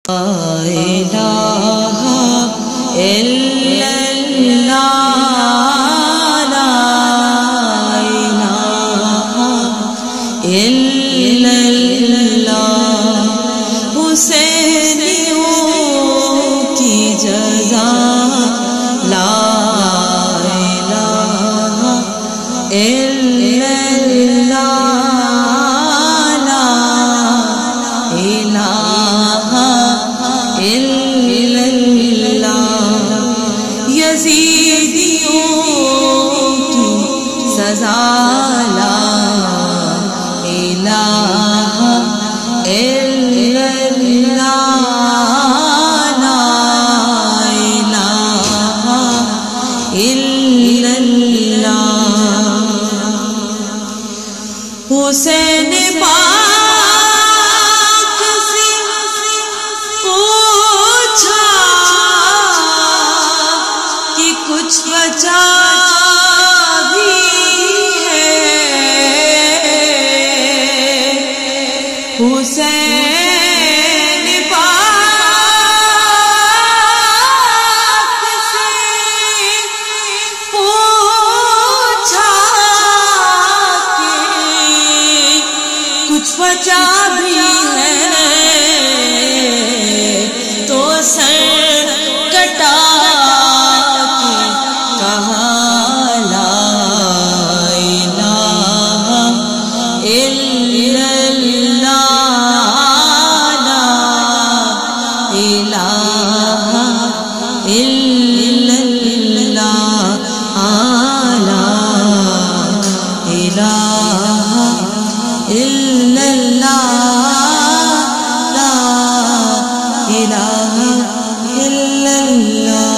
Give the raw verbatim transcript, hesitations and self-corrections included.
الہ الا اللہ لا الہ الا اللہ حسینیوں کی جزا لا الہ الا اللہ لا الہ الا اللہ یزیدیوں کی سزا لا الہ الا اللہ لا الہ الا اللہ حسین پاک سے پوچھا کہ کچھ بچا بھی ہے حسین پاک سے پوچھا کہ کچھ بچا بھی ہے تو سر کٹا کے کہا لا الہ الا اللہ لا الہ الا اللہ لا الہ الا اللہ لا الہ الا اللہ